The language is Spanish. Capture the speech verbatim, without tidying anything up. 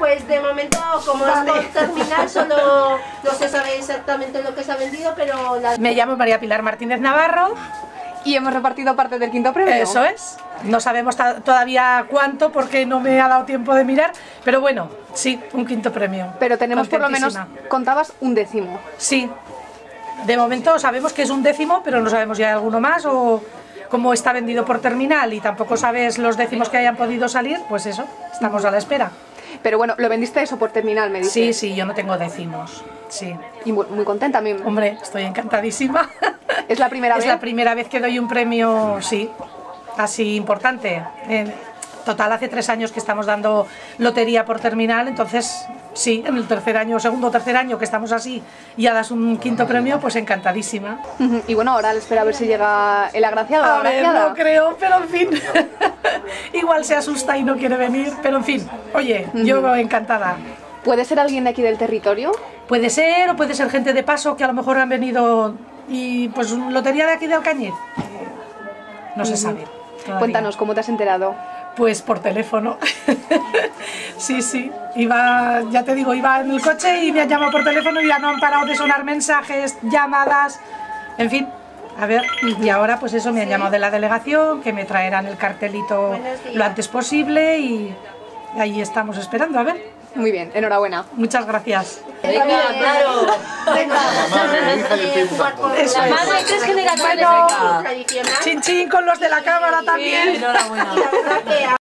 pues de momento, como Vale. es por terminal, solo no se sabe exactamente lo que se ha vendido, pero... La... Me llamo María Pilar Martínez Navarro. Y hemos repartido parte del quinto premio. Eso es. No sabemos todavía cuánto porque no me ha dado tiempo de mirar, pero bueno, sí, un quinto premio. Pero tenemos por lo menos, Contentísima. contabas un décimo. Sí. De momento sabemos que es un décimo, pero no sabemos si hay alguno más o como está vendido por terminal y tampoco sabes los décimos que hayan podido salir, pues eso, estamos a la espera. Pero bueno, lo vendiste eso por terminal, me dices. Sí, sí, yo no tengo décimos, sí. Y muy, muy contenta también. Hombre, estoy encantadísima. ¿Es la primera es vez? Es la primera vez que doy un premio, sí, así importante. En total, hace tres años que estamos dando lotería por terminal, entonces sí, en el tercer año, segundo o tercer año que estamos así y ya das un quinto premio, pues encantadísima. Uh-huh. Y bueno, ahora le espera a ver si llega el agraciado o la A ver, agraciada. no creo, pero en fin, igual se asusta y no quiere venir, pero en fin, oye, uh-huh. yo encantada. ¿Puede ser alguien de aquí del territorio? Puede ser, o puede ser gente de paso que a lo mejor han venido y pues lotería de aquí de Alcañiz. No uh-huh. se sabe. Todavía. Cuéntanos, ¿cómo te has enterado? Pues por teléfono. Sí, sí. Iba, ya te digo, iba en el coche y me han llamado por teléfono y ya no han parado de sonar mensajes, llamadas, en fin. A ver, y ahora pues eso, me han llamado de la delegación, que me traerán el cartelito lo antes posible y ahí estamos esperando, a ver. Muy bien, enhorabuena. Muchas gracias. Venga, claro. Venga, eso la es. madre tres generaciones Bueno, tradicional. chin chin con los de la cámara también. Enhorabuena.